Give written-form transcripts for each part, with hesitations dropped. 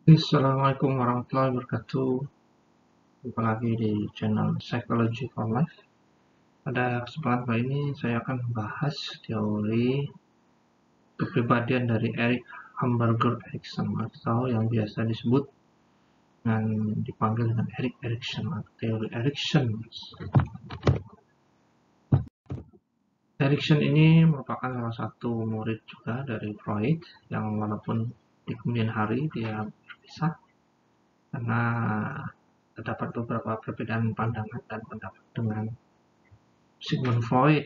Assalamualaikum warahmatullahi wabarakatuh. Jumpa lagi di channel Psychology for Life. Pada kesempatan kali ini saya akan membahas teori kepribadian dari Erik Hamburger Erikson, atau yang biasa disebut dengan dipanggil dengan Erik Erikson atau teori Erikson. Erikson ini merupakan salah satu murid juga dari Freud, yang walaupun di kemudian hari dia berpisah karena terdapat beberapa perbedaan pandangan dan pendapat dengan Sigmund Freud.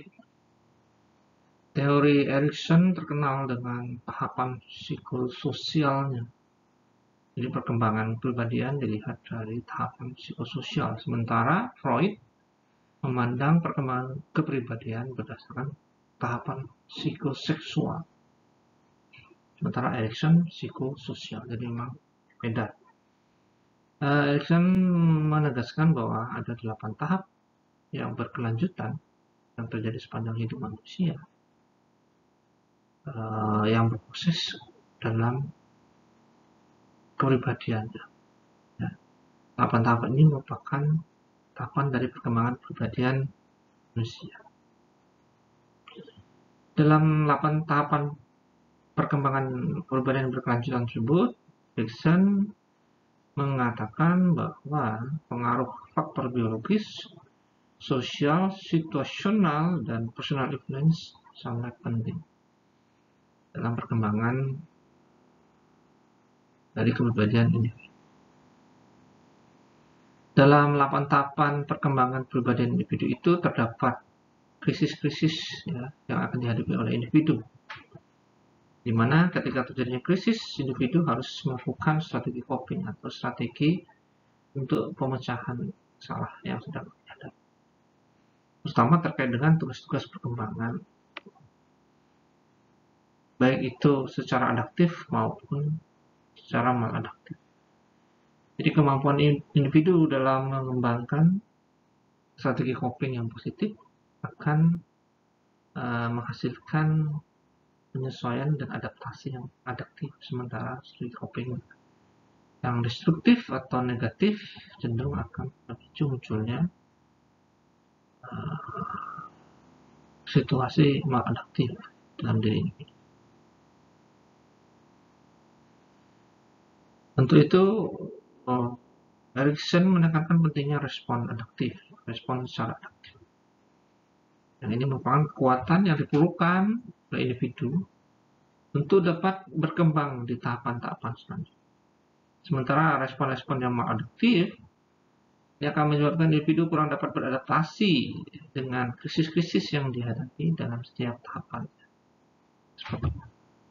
Teori Erikson terkenal dengan tahapan psikososialnya. Jadi perkembangan kepribadian dilihat dari tahapan psikososial, sementara Freud memandang perkembangan kepribadian berdasarkan tahapan psikoseksual. Sementara Erikson psikososial, jadi memang beda. Erikson menegaskan bahwa ada 8 tahap yang berkelanjutan yang terjadi sepanjang hidup manusia yang berproses dalam kepribadiannya. Ya. 8 tahapan ini merupakan tahapan dari perkembangan kepribadian manusia. Dalam 8 tahapan perkembangan kepribadian berkelanjutan tersebut, Erikson mengatakan bahwa pengaruh faktor biologis, sosial, situasional, dan personal influence sangat penting dalam perkembangan dari kepribadian individu. Dalam 8 tahapan perkembangan kepribadian individu itu terdapat krisis-krisis yang akan dihadapi oleh individu, di mana ketika terjadinya krisis, individu harus melakukan strategi coping atau strategi untuk pemecahan masalah yang sedang dihadapi, terutama terkait dengan tugas-tugas perkembangan, baik itu secara adaptif maupun secara maladaptif. Jadi kemampuan individu dalam mengembangkan strategi coping yang positif akan menghasilkan penyesuaian dan adaptasi yang adaptif, sementara strategi coping yang destruktif atau negatif cenderung akan memicu munculnya situasi maladaptif dalam diri individu. Untuk itu, Erikson menekankan pentingnya respon adaptif, respon secara adaptif. Dan ini merupakan kekuatan yang diperlukan oleh individu untuk dapat berkembang di tahapan-tahapan selanjutnya. Sementara respon-respon yang maladaptif ini akan menyebabkan individu kurang dapat beradaptasi dengan krisis-krisis yang dihadapi dalam setiap tahapan. Seperti itu.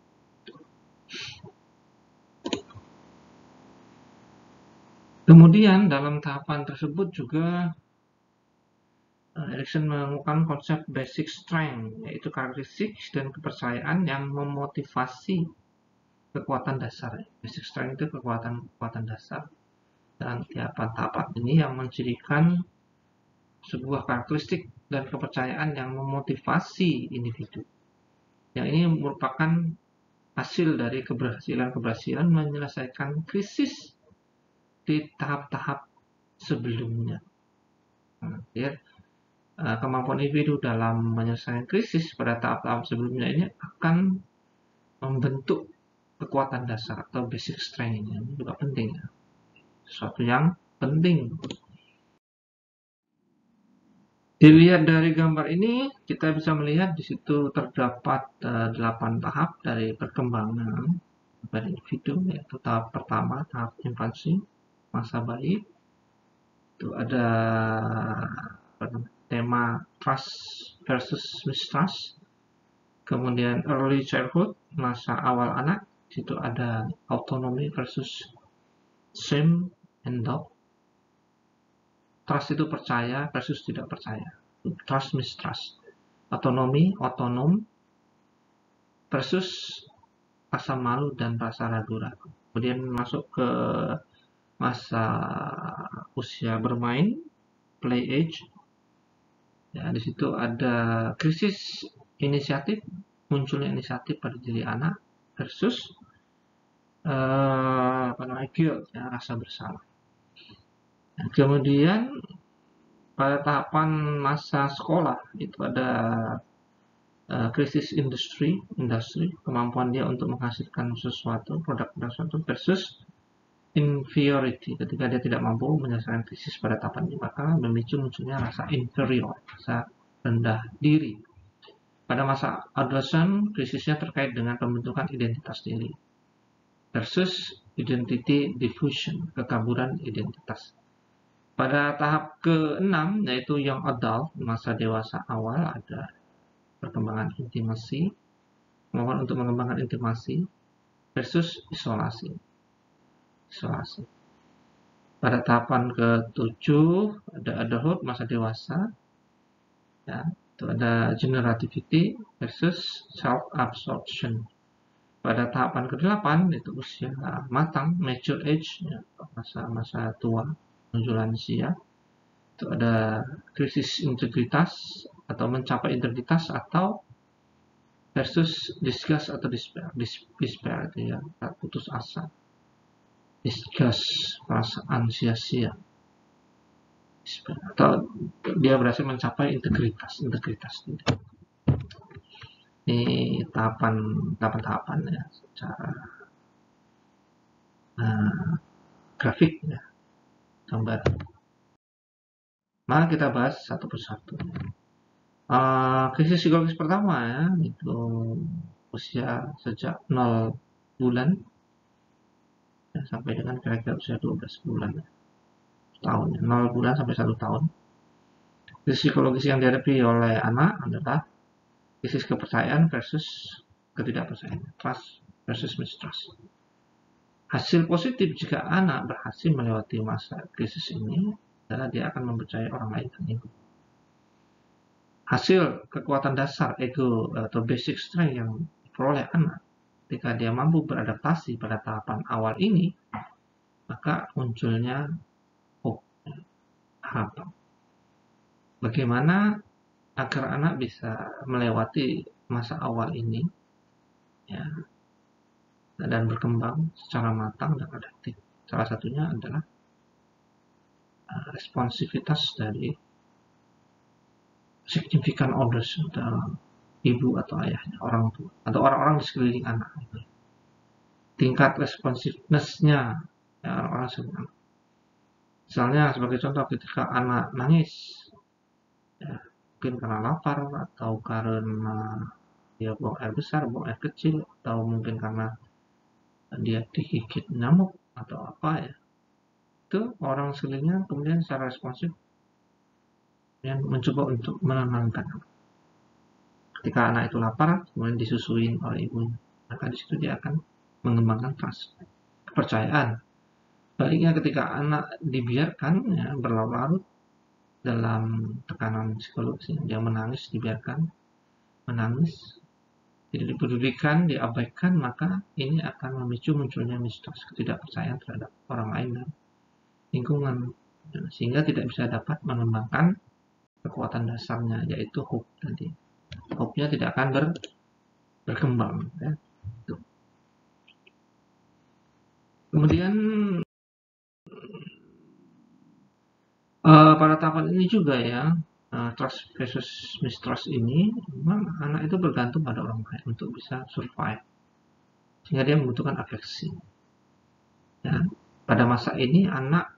Kemudian dalam tahapan tersebut juga Erikson menemukan konsep basic strength, yaitu karakteristik dan kepercayaan yang memotivasi kekuatan dasar. Basic strength itu kekuatan dasar. Dan tahapan ini yang mencirikan sebuah karakteristik dan kepercayaan yang memotivasi individu. Yang ini merupakan hasil dari keberhasilan menyelesaikan krisis di tahap-tahap sebelumnya. Kemampuan individu dalam menyelesaikan krisis pada tahap-tahap sebelumnya ini akan membentuk kekuatan dasar atau basic strength ini juga penting, sesuatu yang penting. Dilihat dari gambar ini, kita bisa melihat di situ terdapat 8 tahap dari perkembangan pada individu, yaitu tahap pertama, tahap infansi, masa bayi. Itu ada tema trust versus mistrust. Kemudian early childhood, masa awal anak. Di situ ada autonomy versus shame and doubt. Trust itu percaya versus tidak percaya. Trust mistrust. Autonomi, otonom versus rasa malu dan rasa ragu-ragu. Kemudian masuk ke masa usia bermain, play age. Ya, di situ ada krisis inisiatif, munculnya inisiatif pada diri anak versus guilt, ya, rasa bersalah. Nah, kemudian pada tahapan masa sekolah itu ada krisis industri, kemampuan dia untuk menghasilkan sesuatu, produk-produk sesuatu, versus inferiority, ketika dia tidak mampu menyelesaikan krisis pada tahapan ini, maka memicu munculnya rasa inferior, rasa rendah diri. Pada masa adolescent, krisisnya terkait dengan pembentukan identitas diri, versus identity diffusion, kekaburan identitas. Pada tahap ke-6, yaitu young adult, masa dewasa awal, ada perkembangan intimasi, kemampuan untuk mengembangkan intimasi, versus isolasi. Pada tahapan ke-7 ada adulthood, masa dewasa, ya, itu ada generativity versus self-absorption. Pada tahapan ke-8 itu usia matang, mature age, ya, masa tua menuju lansia. Itu ada krisis integritas atau mencapai integritas, atau versus disgust atau despair itu, ya, putus asa. Disgust, perasaan sia-sia, atau dia berhasil mencapai integritas. Ini tahapan ya, secara grafik, ya, gambar. Mari kita bahas satu persatu. Krisis psikologis pertama, ya, itu usia sejak 0 bulan, ya, sampai dengan kira-kira usia 12 bulan, ya, tahun, ya, 0 bulan sampai 1 tahun. Krisis psikologis yang dihadapi oleh anak adalah krisis kepercayaan versus ketidakpercayaan, trust versus mistrust. Hasil positif jika anak berhasil melewati masa krisis ini adalah dia akan mempercayai orang lain dan ego. Hasil kekuatan dasar ego atau basic strength yang diperoleh anak ketika dia mampu beradaptasi pada tahapan awal ini, maka munculnya hope, harapan. Bagaimana agar anak bisa melewati masa awal ini, ya, dan berkembang secara matang dan adaptif? Salah satunya adalah responsivitas dari significant others, atau ibu atau ayahnya, orang tua, atau orang-orang di sekeliling anak. Tingkat responsiveness-nya, ya, orang-orang sekeliling anak. Misalnya sebagai contoh, ketika anak nangis, ya, mungkin karena lapar, atau karena dia buang air besar, buang air kecil, atau mungkin karena dia digigit nyamuk atau apa, ya, itu orang sekelilingnya kemudian secara responsif yang mencoba untuk menenangkan. Ketika anak itu lapar, kemudian disusuin oleh ibunya, maka di situ dia akan mengembangkan trust, kepercayaan. Baliknya, ketika anak dibiarkan, ya, berlarut-larut dalam tekanan psikologis, dia menangis, dibiarkan menangis, tidak dipedulikan, diabaikan, maka ini akan memicu munculnya mistrust, ketidakpercayaan terhadap orang lain dan lingkungan, sehingga tidak bisa dapat mengembangkan kekuatan dasarnya, yaitu hope tadi. Hope-nya tidak akan berkembang, ya. Kemudian pada tahapan ini juga, ya, trust versus mistrust ini, memang anak itu bergantung pada orang lain untuk bisa survive, sehingga dia membutuhkan afeksi, ya. Pada masa ini anak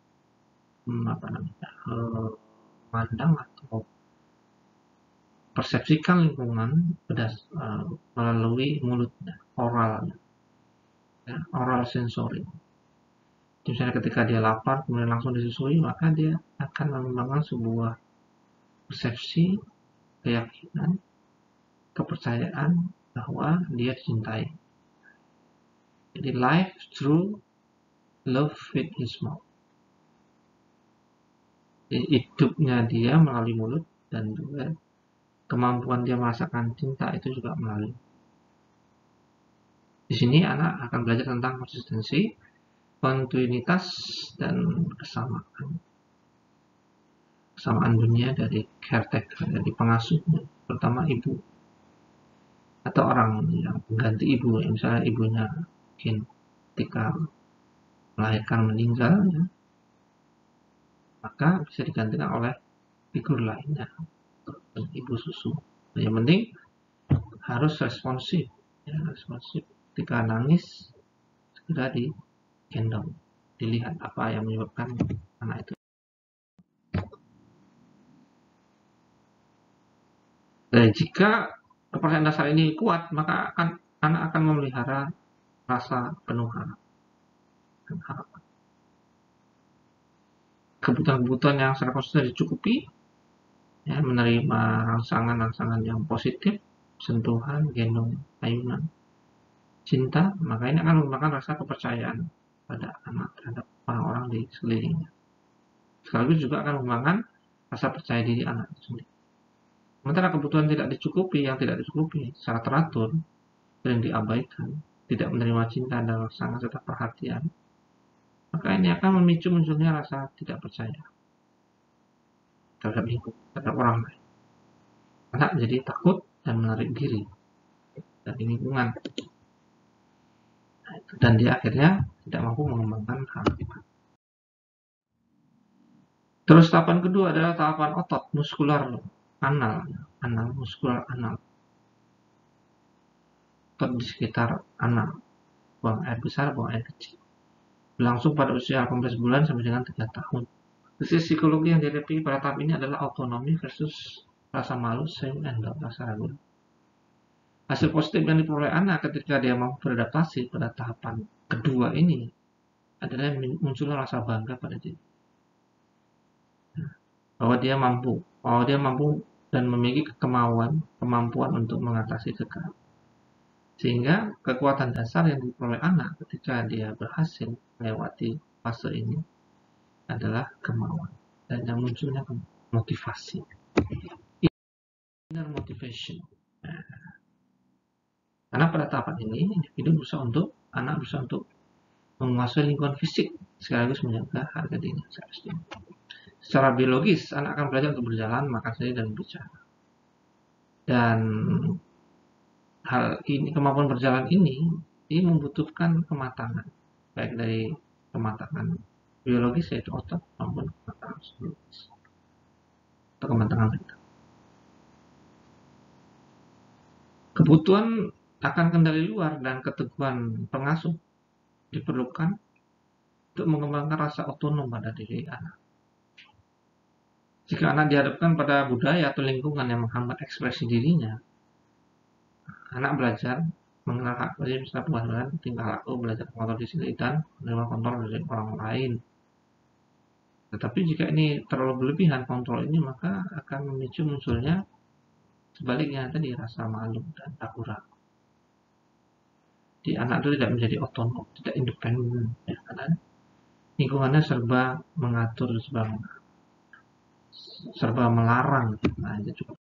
memandang atau persepsikan lingkungan melalui mulutnya, oral, ya, oral sensori. Misalnya ketika dia lapar kemudian langsung disusui, maka dia akan mengembangkan sebuah persepsi, keyakinan, kepercayaan bahwa dia dicintai. Jadi life through love with his mouth. Jadi hidupnya dia melalui mulut, dan juga kemampuan dia merasakan cinta itu juga melalui. Di sini anak akan belajar tentang konsistensi, kontinuitas, dan kesamaan dunia dari caretaker, dari pengasuhnya, pertama ibu atau orang yang mengganti ibu, misalnya ibunya mungkin ketika melahirkan, meninggal, ya, maka bisa digantikan oleh figur lainnya, ibu susu. Yang penting harus responsif, ya, responsif. Ketika nangis segera digendong, dilihat apa yang menyebabkan anak itu. Dan jika kepercayaan dasar ini kuat, maka anak akan memelihara rasa penuh harap dan harapan. Kebutuhan-kebutuhan yang secara konsisten dicukupi, ya, menerima rangsangan-rangsangan yang positif, sentuhan, gendong, ayunan, cinta, maka ini akan merupakan rasa kepercayaan pada anak terhadap orang-orang di sekelilingnya. Sekaligus juga akan mengembangkan rasa percaya diri anak itu sendiri. Sementara kebutuhan yang tidak dicukupi secara teratur, sering diabaikan, tidak menerima cinta dan rangsangan serta perhatian, maka ini akan memicu munculnya rasa tidak percaya terhadap lingkungan, terhadap orang lain. Anak jadi takut dan menarik diri dari lingkungan. Dan dia akhirnya tidak mampu mengembangkan harapan. Terus tahapan kedua adalah tahapan otot muskular anal, muskular anal. Otot di sekitar anal, buang air besar, buang air kecil. Berlangsung pada usia 18 bulan sampai dengan 3 tahun. Krisis psikologi yang dihadapi pada tahap ini adalah autonomi versus rasa malu, shame, and doubt, rasa ragu. Hasil positif yang diperoleh anak ketika dia mampu beradaptasi pada tahapan kedua ini adalah munculnya rasa bangga pada diri. Bahwa dia mampu dan memiliki kemampuan untuk mengatasi kegagalan. Sehingga kekuatan dasar yang diperoleh anak ketika dia berhasil melewati fase ini adalah kemauan, dan yang munculnya motivasi, inner motivation. Karena pada tahapan ini anak berusaha untuk menguasai lingkungan fisik sekaligus menjaga harga diri. Secara biologis, anak akan belajar untuk berjalan, makan sendiri, dan berbicara. Dan hal ini, kemampuan berjalan ini membutuhkan kematangan, baik dari kematangan biologis yaitu otot maupun kematangan psikologis atau kematangan mental. Kebutuhan akan kendali luar dan keteguhan pengasuh diperlukan untuk mengembangkan rasa otonom pada diri anak. Jika anak dihadapkan pada budaya atau lingkungan yang menghambat ekspresi dirinya, anak belajar mengenal hak prinsip misalnya penghasilan, tingkah laku, belajar mengontrol diri sendiri dan menerima kontrol dari orang lain. Tetapi jika ini terlalu berlebihan kontrol ini, maka akan memicu munculnya sebaliknya tadi rasa malu dan ragu-ragu. Di anak itu tidak menjadi otonom, tidak independen, ya, karena lingkungannya serba mengatur, serba melarang. Nah, itu cukup.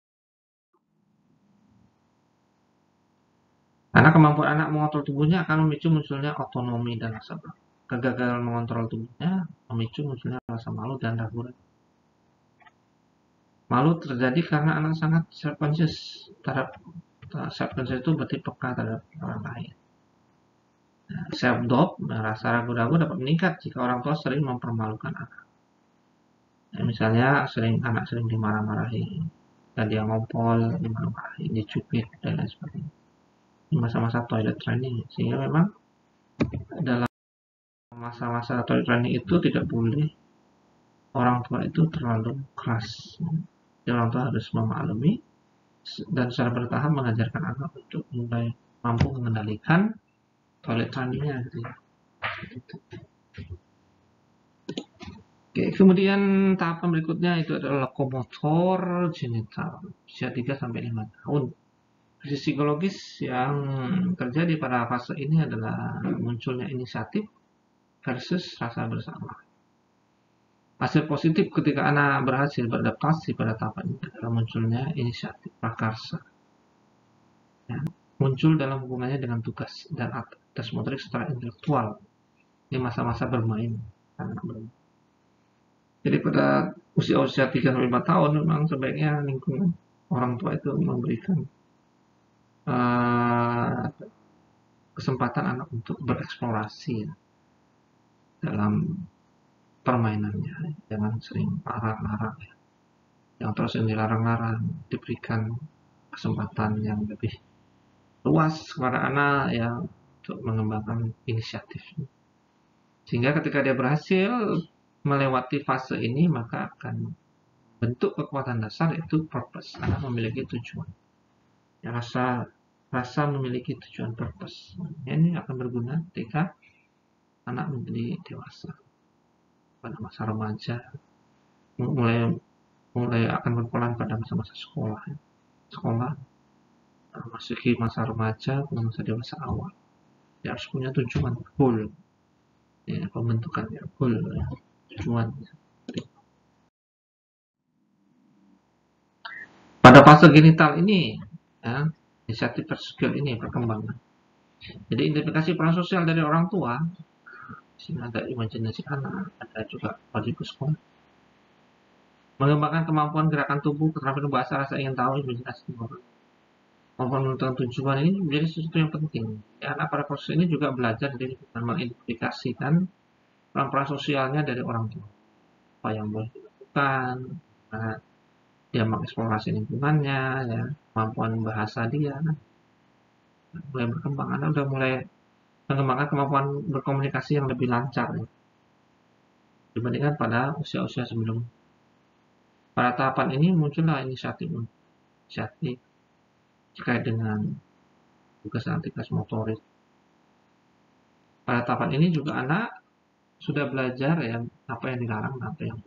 Karena kemampuan anak mengontrol tubuhnya akan memicu munculnya otonomi dan rasa bangga. Kegagalan mengontrol tubuhnya memicu munculnya rasa malu dan ragu-ragu. Malu terjadi karena anak sangat self-conscious terhadap self-conscious itu berarti peka terhadap orang lain. Nah, self-doubt, rasa ragu-ragu dapat meningkat jika orang tua sering mempermalukan anak. Ya, misalnya anak sering dimarah-marahi, dan dia ngompol, dimarah-marahi, dicubit, dan lain sebagainya. Di masa-masa toilet training, sehingga memang dalam masa-masa toilet training itu tidak boleh orang tua itu terlalu keras. Jadi orang tua harus memaklumi dan secara bertahap mengajarkan anak untuk mulai mampu mengendalikan toilet trainingnya gitu ya. Oke, kemudian tahapan berikutnya itu adalah lokomotor genital usia 3-5 tahun. Krisis psikologis yang terjadi pada fase ini adalah munculnya inisiatif versus rasa bersalah. Hasil positif ketika anak berhasil beradaptasi pada tahapan ini adalah munculnya inisiatif prakarsa. Ya, muncul dalam hubungannya dengan tugas dan aktivitas motorik secara intelektual di masa-masa bermain. Anak bermain. Jadi pada usia-usia 3-5 tahun memang sebaiknya lingkungan orang tua itu memberikan kesempatan anak untuk bereksplorasi. dalam permainannya. Jangan sering larang-larang ya. Yang terus yang dilarang-larang, diberikan kesempatan yang lebih luas kepada anak ya untuk mengembangkan inisiatifnya. Sehingga ketika dia berhasil melewati fase ini, maka akan bentuk kekuatan dasar itu purpose, anak memiliki tujuan. Ya, rasa memiliki tujuan purpose. Ini akan berguna ketika anak menjadi dewasa. Pada masa remaja, mulai akan berperan pada masa-masa sekolah. Sekolah masuki masa remaja, masa dewasa awal. Dia harus punya tujuan, goal. Ya, pembentukannya goal, ya, tujuan. Pada fase genital ini, ya, inisiatif skill ini perkembangan. Jadi identifikasi peran sosial dari orang tua, sini ada imajinasi anak, ada juga wajib sekolah. Mengembangkan kemampuan gerakan tubuh, keterampilan bahasa, rasa ingin tahu, imajinasi orang. Kemampuan menentukan tujuan ini menjadi sesuatu yang penting. Ya, anak pada proses ini juga belajar dari mengidentifikasikan peran-peran sosialnya dari orang tua. Apa yang boleh dilakukan, dia mengeksplorasi lingkungannya, ya, kemampuan bahasa dia, mulai berkembang. Anak udah mulai mengembangkan kemampuan berkomunikasi yang lebih lancar ya, dibandingkan pada usia-usia sebelum. Pada tahapan ini muncullah inisiatif terkait dengan tugas aktivitas motorik. Pada tahapan ini juga anak sudah belajar ya apa yang dilarang, apa yang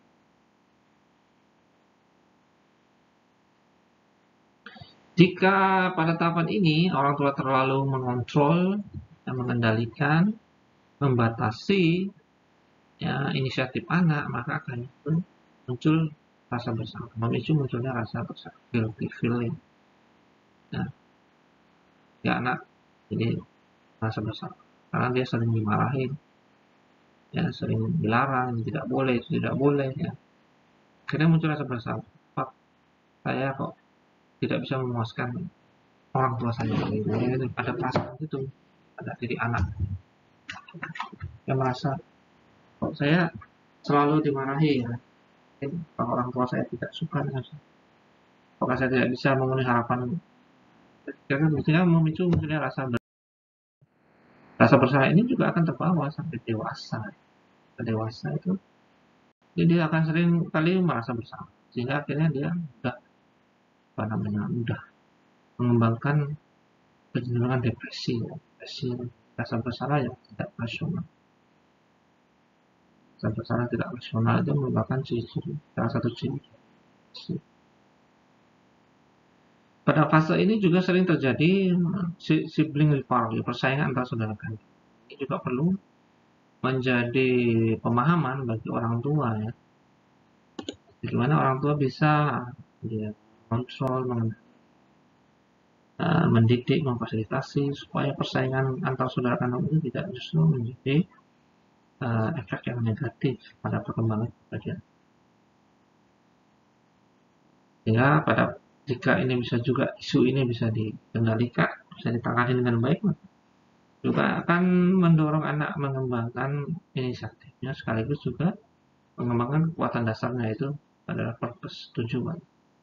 jika pada tahapan ini orang tua terlalu mengontrol dan mengendalikan, membatasi ya, inisiatif anak, maka akan muncul rasa bersalah, memicu munculnya rasa bersalah, guilty feeling. Nah, ya anak jadi rasa bersalah karena dia sering dimarahin, ya sering dilarang, tidak boleh, itu tidak boleh, ya. Akhirnya muncul rasa bersalah. Pak, saya kok tidak bisa memuaskan orang tua saya. Jadi ada perasaan itu pada diri anak yang merasa kok saya selalu dimarahi ya. Kalau orang tua saya tidak suka dengan saya, apakah saya tidak bisa memenuhi harapan, karena biasanya memicu munculnya rasa bersalah ini juga akan terbawa sampai dewasa. Dewasa itu jadi dia akan sering kali merasa bersalah, sehingga akhirnya dia mudah mengembangkan kecenderungan depresi, rasa bersalah yang tidak rasional. Rasa bersalah tidak rasional itu merupakan salah satu ciri. Pada fase ini juga sering terjadi sibling rivalry, persaingan antar saudara kandung. Ini juga perlu menjadi pemahaman bagi orang tua ya. Bagaimana orang tua bisa dia kontrol, mendidik, memfasilitasi supaya persaingan antar saudara kandung itu tidak justru menjadi efek yang negatif pada perkembangan kepribadian. Sehingga jika ini bisa juga isu ini bisa dikendalikan, bisa ditangani dengan baik, juga akan mendorong anak mengembangkan inisiatifnya sekaligus juga mengembangkan kekuatan dasarnya itu adalah purpose, tujuan.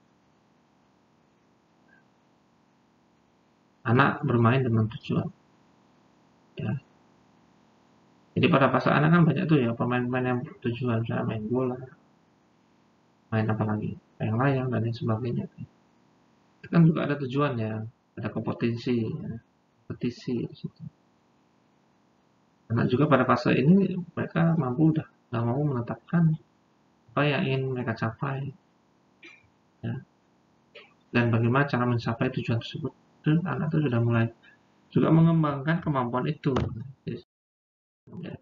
Anak bermain dengan tujuan. Ya. Jadi pada fase anak kan banyak tuh ya pemain-pemain yang bertujuan, misalnya main bola, main apa lagi, layang-layang dan lain sebagainya. Itu kan juga ada tujuan ya, ada kompetisi, ya, kompetisi di situ. Karena juga pada fase ini mereka udah mau menetapkan apa yang ingin mereka capai, ya. Dan bagaimana cara mencapai tujuan tersebut. Dan anak itu sudah mulai juga mengembangkan kemampuan itu. Ya.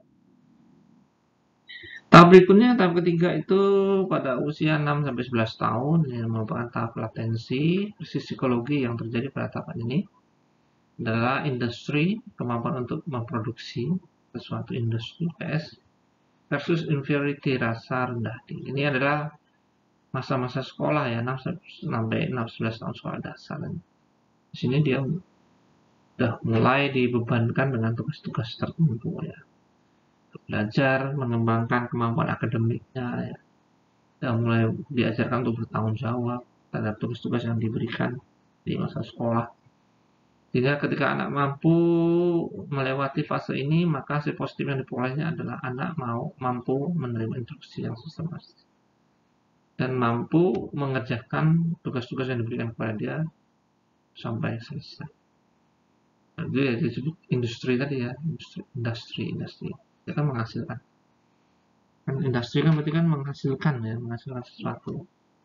Tahap berikutnya, tahap ketiga itu pada usia 6-11 tahun, yang merupakan tahap latensi psikologi yang terjadi pada tahapan ini adalah industri, kemampuan untuk memproduksi sesuatu industri, versus inferiority, rasa rendah diri. Ini adalah masa-masa sekolah ya, 6-11 tahun sekolah dasar. Di sini dia udah mulai dibebankan dengan tugas-tugas tertentu ya. belajar, mengembangkan kemampuan akademiknya, ya. Dan mulai diajarkan untuk bertanggung jawab terhadap tugas-tugas yang diberikan di masa sekolah. Sehingga ketika anak mampu melewati fase ini, maka hasil positif yang diperolehnya adalah anak mampu menerima instruksi yang sistematis dan mampu mengerjakan tugas-tugas yang diberikan kepada dia sampai selesai. Nah, itu ya disebut industri tadi ya, industri. Dia kan menghasilkan. Kan industri kan berarti kan menghasilkan ya, menghasilkan sesuatu.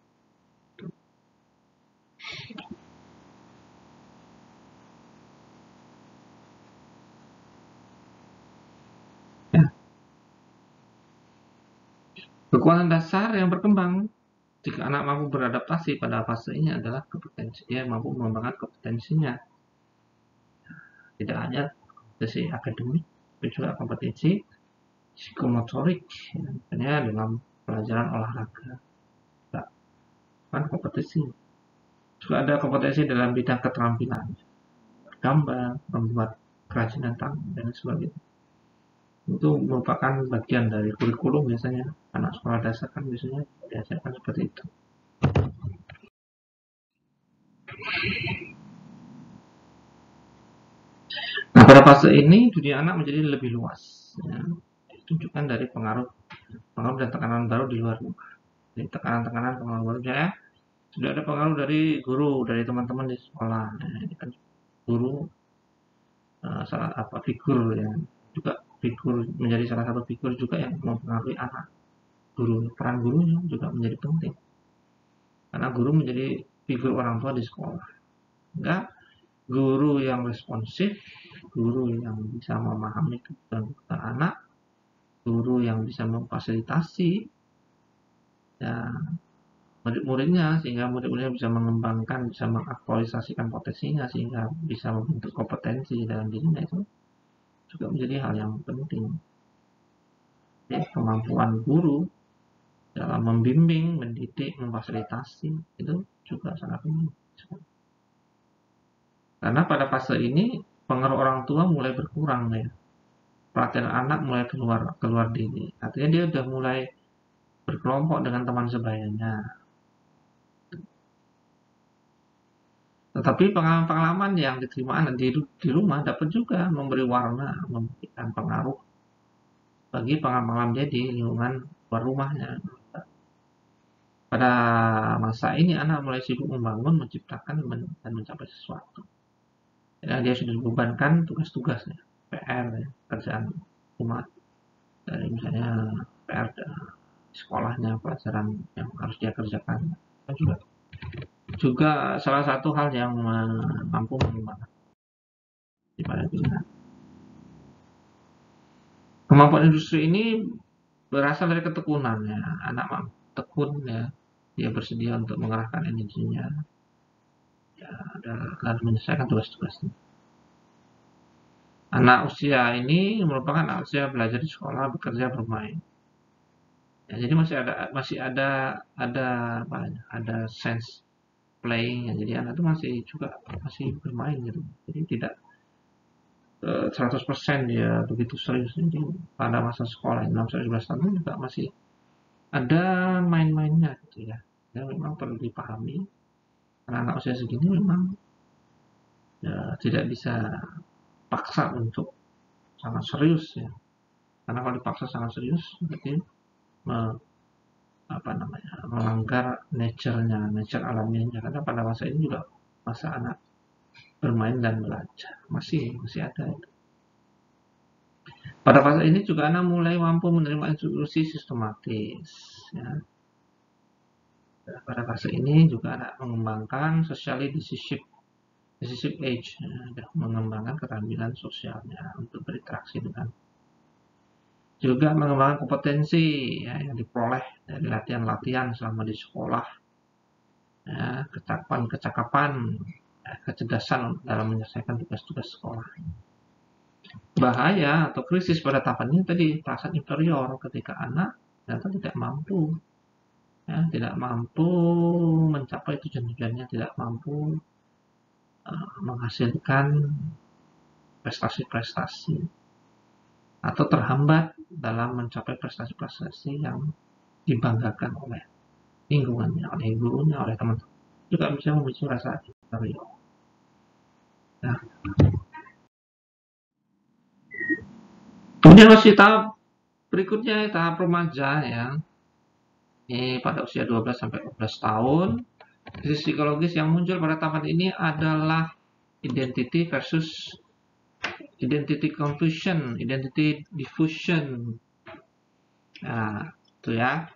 Ya. Kekuatan dasar yang berkembang jika anak mampu beradaptasi pada fase ini adalah kompetensi. Dia mampu mengembangkan kompetensinya. Tidak hanya kompetensi akademik, tapi juga kompetensi psikomotorik. Misalnya dalam pelajaran olahraga. Kan kompetensi. Juga ada kompetensi dalam bidang keterampilan. Gambar, membuat kerajinan tangan, dan sebagainya. Itu merupakan bagian dari kurikulum biasanya. Anak sekolah dasar kan biasanya diajarkan seperti itu. Nah, pada fase ini dunia anak menjadi lebih luas. Ya. Ditunjukkan dari pengaruh dan tekanan baru di luar rumah. Jadi tekanan-tekanan pengaruh baru ya. Sudah ada pengaruh dari guru, dari teman-teman di sekolah. Nah, ini kan guru salah figur yang juga menjadi salah satu figur juga yang mempengaruhi anak. Peran gurunya juga menjadi penting. Karena guru menjadi figur orang tua di sekolah. Enggak, guru yang responsif, guru yang bisa memahami kebutuhan anak, guru yang bisa memfasilitasi ya murid-muridnya, sehingga murid-muridnya bisa mengembangkan, bisa mengaktualisasikan potensinya, sehingga bisa membentuk kompetensi dalam dirinya, itu juga menjadi hal yang penting. Ya, kemampuan guru dalam membimbing, mendidik, memfasilitasi itu juga sangat penting. Karena pada fase ini pengaruh orang tua mulai berkurang ya. Perhatian anak mulai keluar diri. Artinya dia udah mulai berkelompok dengan teman sebayanya. Tetapi pengalaman-pengalaman yang diterima anak di rumah dapat juga memberi warna, memberikan pengaruh bagi pengalaman dia di lingkungan luar rumahnya. Pada masa ini anak mulai sibuk membangun, menciptakan, dan mencapai sesuatu. Ya, dia sudah dibebankan tugas-tugasnya, PR, ya, kerjaan rumah, dari misalnya PR sekolahnya, pelajaran yang harus dia kerjakan. Dan juga salah satu hal yang mampu mengembangkan pada dunia. Kemampuan industri ini berasal dari ketekunan ya. Anak tekun ya, dia bersedia untuk mengerahkan energinya ya, dan menyelesaikan tugas-tugasnya. Anak usia ini merupakan anak usia belajar di sekolah, bekerja, bermain. Ya, jadi masih ada sense playing ya. Jadi anak itu masih bermain gitu. Jadi tidak 100% dia begitu serius. Jadi pada masa sekolah 6-11 tahun juga masih ada main-mainnya gitu ya. Ya memang perlu dipahami. Karena anak usia segini memang ya, tidak bisa paksa untuk sangat serius ya. Karena kalau dipaksa sangat serius berarti melanggar nature alamiahnya. Karena pada masa ini juga masa anak bermain dan belajar masih ada itu. Pada fase ini juga anak mulai mampu menerima instruksi sistematis ya. Pada fase ini juga anak mengembangkan socially decisive age ya, mengembangkan keterampilan sosialnya untuk berinteraksi dengan, juga mengembangkan kompetensi ya, yang diperoleh dari latihan-latihan selama di sekolah ya, kecakapan ya, kecerdasan dalam menyelesaikan tugas-tugas sekolah. Bahaya atau krisis pada tahapan ini tadi perasaan inferior ketika anak ternyata tidak mampu mencapai tujuan-tujuannya, tidak mampu menghasilkan prestasi-prestasi, atau terhambat dalam mencapai prestasi-prestasi yang dibanggakan oleh lingkungannya, oleh gurunya, oleh teman-teman. Juga bisa memicu rasa eufori. Nah, kemudian masih tahap berikutnya, tahap remaja ya. Ini pada usia 12 sampai 14 tahun. Krisis psikologis yang muncul pada tahapan ini adalah identity versus identity confusion, identity diffusion. Nah, itu ya.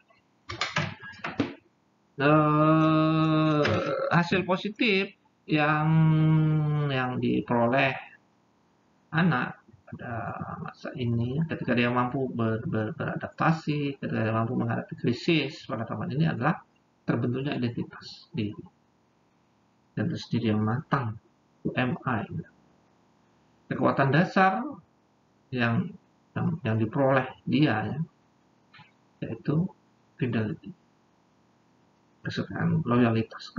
Hasil positif yang diperoleh anak pada masa ini ketika dia mampu beradaptasi, ketika dia mampu menghadapi krisis pada tahun ini adalah terbentuknya identitas diri dan sendiri yang matang, UMI. Kekuatan dasar yang diperoleh dia ya, yaitu fidelity, kesetiaan, loyalitas,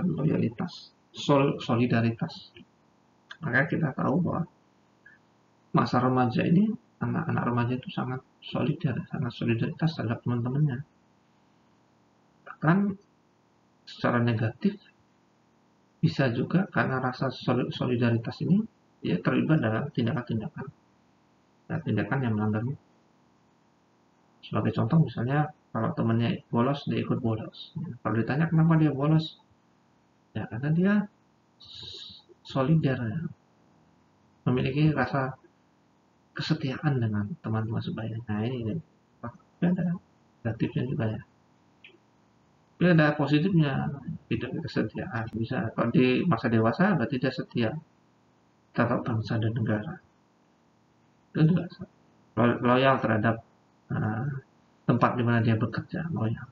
solidaritas. Maka kita tahu bahwa masa remaja ini, anak-anak remaja itu sangat solidaritas terhadap teman-temannya. Bahkan secara negatif bisa juga karena rasa solidaritas ini dia terlibat dalam tindakan-tindakan yang melanggar. Sebagai contoh misalnya kalau temannya bolos, dia ikut bolos. Kalau ditanya kenapa dia bolos, ya karena dia solidar, ya. Memiliki rasa kesetiaan dengan teman-teman sebaya. Nah ini ada negatifnya juga ya. Tapi ada positifnya, tidak kesetiaan. Bisa kalau di masa dewasa berarti dia setia terhadap bangsa dan negara. Itu juga loyal terhadap tempat di mana dia bekerja, loyal.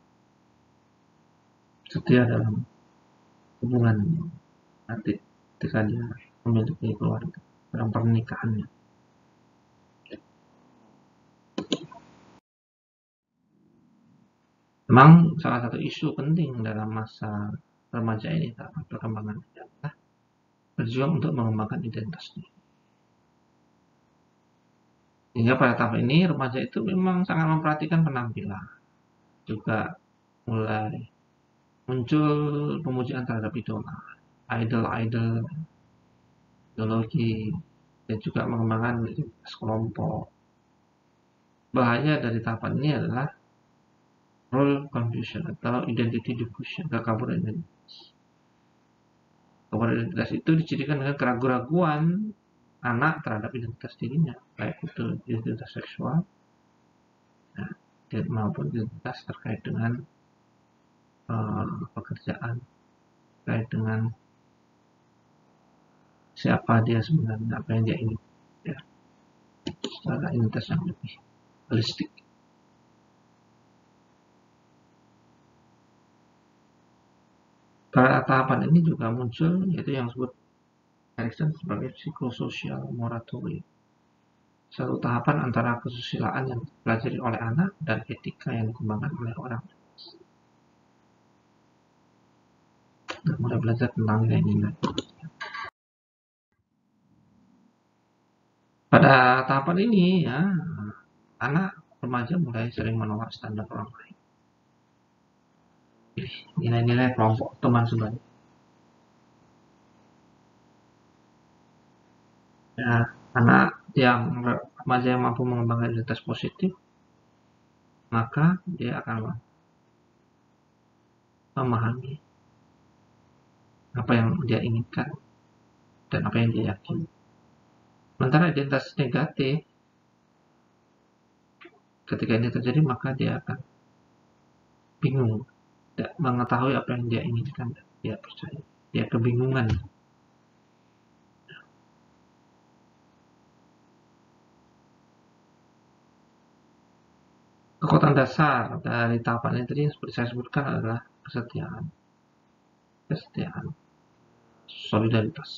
Setia dalam hubungan nanti ketika dia memiliki keluarga dalam pernikahannya. Memang salah satu isu penting dalam masa remaja ini dalam perkembangan adalah berjuang untuk mengembangkan identitas diri. Sehingga pada tahap ini remaja itu memang sangat memperhatikan penampilan. Juga mulai muncul pemujaan terhadap idol, ideologi, dan juga mengembangkan identitas kelompok. Bahaya dari tahapan ini adalah role confusion atau identity diffusion, kekaburan identitas. Kekaburan identitas itu dicirikan dengan keraguan-raguan anak terhadap identitas dirinya, baik itu identitas seksual maupun identitas terkait dengan pekerjaan, terkait dengan siapa dia sebenarnya, apa yang dia ingin, ya, secara identitas yang lebih holistik. Pada tahapan ini juga muncul yaitu yang disebut Erikson sebagai psikososial moratorium. Satu tahapan antara kesusilaan yang dipelajari oleh anak dan etika yang dikembangkan oleh orang. Nah, mulai belajar tentang nilai-nilai. Pada tahapan ini ya, anak remaja mulai sering menolak standar orang lain. Nilai-nilai kelompok teman sebaya. Ya, anak yang remaja yang mampu mengembangkan identitas positif, maka dia akan memahami apa yang dia inginkan dan apa yang dia yakini. Sementara identitas negatif, ketika ini terjadi maka dia akan bingung, tidak mengetahui apa yang dia inginkan, dia percaya, dia kebingungan. Kekuatan dasar dari tahapan ini tadi yang seperti saya sebutkan adalah kesetiaan, solidaritas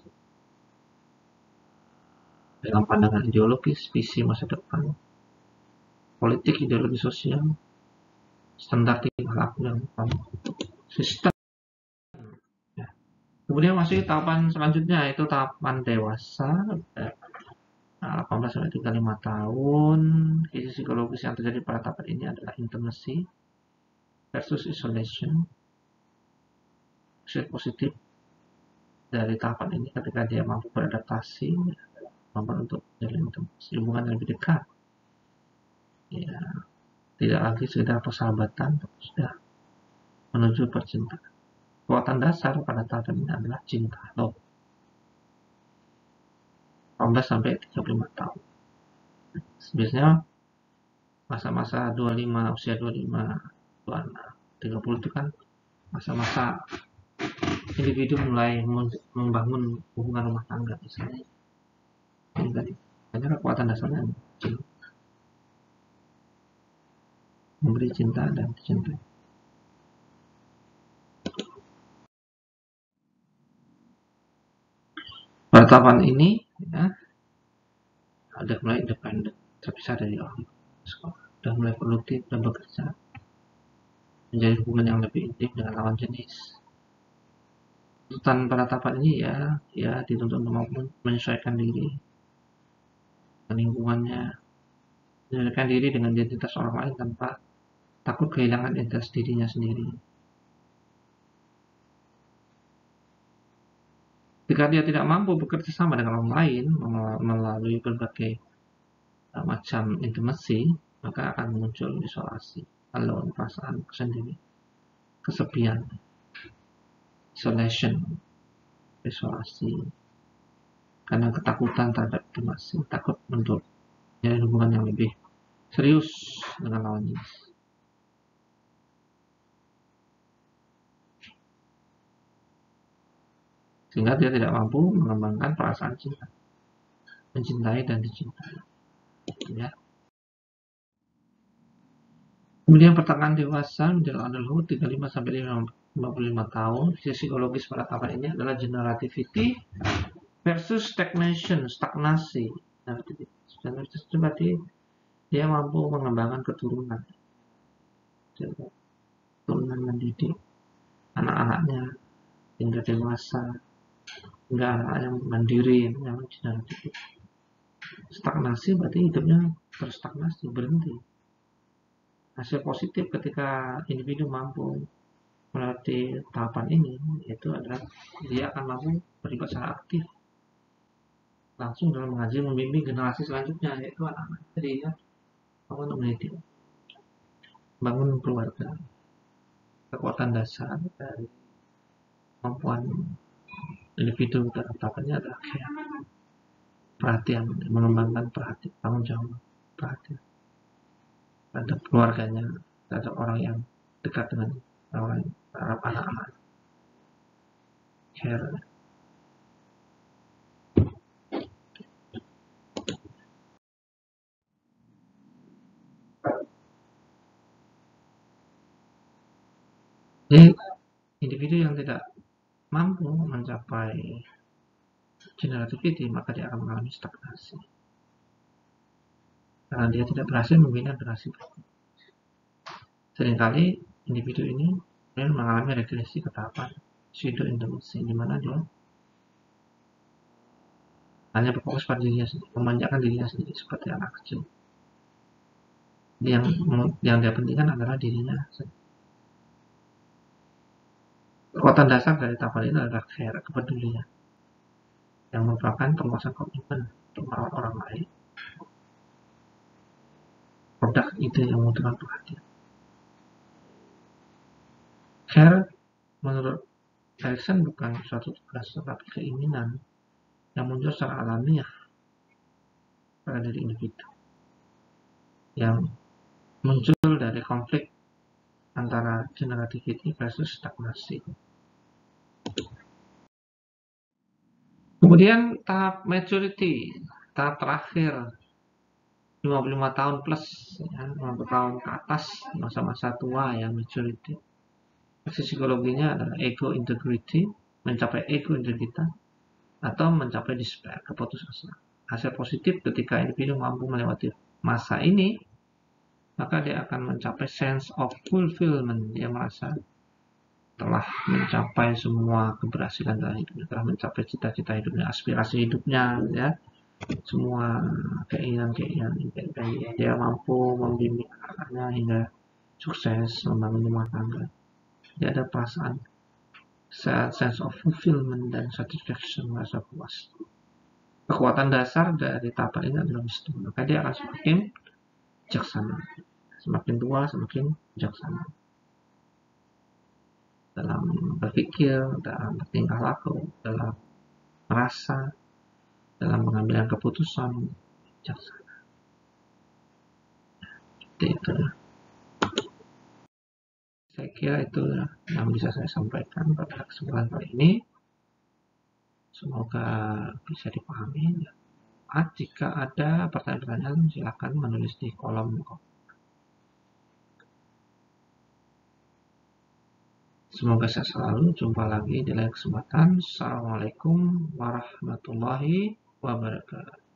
dalam pandangan ideologis, visi masa depan, politik, ideologi sosial, standar tingkah laku dan sistem. Ya. Kemudian masih tahapan selanjutnya yaitu tahapan dewasa. Nah, 18 sampai 35 tahun, krisis psikologis yang terjadi pada tahap ini adalah intimacy versus isolation. Hasil positif dari tahapan ini ketika dia mampu beradaptasi, mampu untuk menjalin hubungan yang lebih dekat, ya, tidak lagi sekedar persahabatan, tapi sudah menuju percintaan. Kekuatan dasar pada tahap ini adalah cinta, love. 18 sampai 35 tahun. Biasanya masa-masa 25, usia 25, 26, 30 itu kan masa-masa individu mulai membangun hubungan rumah tangga misalnya. Ini tadi, hanya kekuatan dasarnya cinta. Memberi cinta dan dicintai. Pada tahapan ini, ya, ada mulai independen, terpisah dari orang sekolah, sudah mulai produktif dan bekerja, menjadi hubungan yang lebih intim dengan lawan jenis. Tuntutan pada tahapan ini ya dituntut untuk menyesuaikan diri dengan lingkungannya, menyesuaikan diri dengan identitas orang lain tanpa takut kehilangan identitas dirinya sendiri. Jika dia tidak mampu bekerja sama dengan orang lain melalui berbagai macam intimasi, maka akan muncul isolasi, alone, perasaan sendiri, kesepian, isolation, isolasi, karena ketakutan terhadap intimasi, takut untuk menjalin hubungan yang lebih serius dengan lawan jenis. Sehingga dia tidak mampu mengembangkan perasaan cinta, mencintai dan dicintai. Ya. Kemudian pertengahan dewasa menjelang adulthood 35 sampai 55 tahun, psikologis pada tahapan ini adalah generativity versus stagnation, stagnasi. Generativity itu berarti dia mampu mengembangkan keturunan, keturunan mendidik anak-anaknya hingga dewasa, hingga anak yang mandiri, yang generativity. Stagnasi berarti hidupnya terstagnasi, berhenti. Hasil positif ketika individu mampu melalui tahapan ini, yaitu adalah dia akan mampu terlibat secara aktif langsung dalam mengajar membimbing generasi selanjutnya, yaitu anak-anak. Jadi ya, untuk mendidik, bangun keluarga. Kekuatan dasar dari kemampuan individu dalam tahapannya adalah perhatian, mengembangkan perhatian, tanggung jawab, perhatian terhadap keluarganya, terhadap orang yang dekat dengan orang, terhadap anak-anak. Care. Jadi individu yang tidak mampu mencapai generativity, maka dia akan mengalami stagnasi. Karena dia tidak berhasil membina generasi. Seringkali individu ini mengalami regresi ke tahapan pseudo intimacy, di mana dia hanya berfokus pada dirinya sendiri, memanjakan dirinya sendiri seperti anak kecil. Yang dia pentingkan adalah dirinya sendiri. Kekuatan dasar dari tahapan ini adalah care, kepedulian, yang merupakan penguasaan komitmen untuk merawat orang lain. Produk ide yang membutuhkan perhatian. Care menurut Erikson bukan suatu tugas, tetapi keinginan yang muncul secara alamiah pada diri individu, yang muncul dari konflik antara generativity versus stagnasi. Kemudian tahap maturity, tahap terakhir 55 tahun plus, ya, 50 tahun ke atas, masa-masa tua ya, maturity. Psikologinya adalah ego integrity, mencapai ego integritas, atau mencapai despair, keputusasaan. Hasil positif ketika individu mampu melewati masa ini, maka dia akan mencapai sense of fulfillment. Dia merasa telah mencapai semua keberhasilan dalam hidupnya, telah mencapai cita-cita hidupnya, aspirasi hidupnya, ya, semua keinginan-keinginan dia mampu membimbing anaknya hingga sukses membangun rumah tangga. Dia ada perasaan sense of fulfillment dan satisfaction, rasa puas. Kekuatan dasar dari tahapan ini adalah wisdom, maka dia akan semakin bijaksana. Semakin tua, semakin bijaksana dalam berpikir, dalam bertingkah laku, dalam merasa, dalam mengambil keputusan, bijaksana. Itu. Saya kira itu yang bisa saya sampaikan pada kesempatan kali ini. Semoga bisa dipahami. Jika ada pertanyaan-pertanyaan, silakan menulis di kolom. Semoga sehat selalu. Jumpa lagi di lain kesempatan. Assalamualaikum warahmatullahi wabarakatuh.